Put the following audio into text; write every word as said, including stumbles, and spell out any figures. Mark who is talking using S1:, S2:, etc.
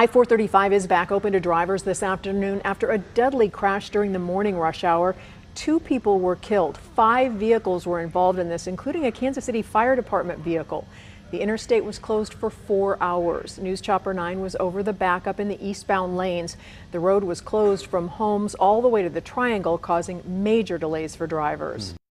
S1: I four thirty-five is back open to drivers this afternoon after a deadly crash during the morning rush hour. Two people were killed. Five vehicles were involved in this, including a Kansas City Fire Department vehicle. The interstate was closed for four hours. News Chopper nine was over the backup in the eastbound lanes. The road was closed from Holmes all the way to the Triangle, causing major delays for drivers.